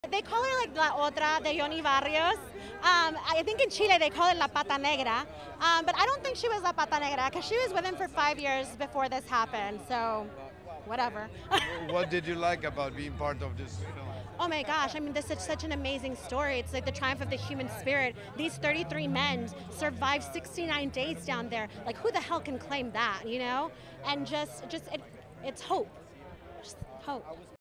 They call her like La Otra de Yoni Barrios. I think in Chile they call it La Pata Negra. But I don't think she was La Pata Negra because she was with him for 5 years before this happened. So, whatever. What did you like about being part of this film? Oh my gosh, I mean, this is such an amazing story. It's like the triumph of the human spirit. These 33 men survived 69 days down there. Like, who the hell can claim that, you know? And it's hope. Just hope.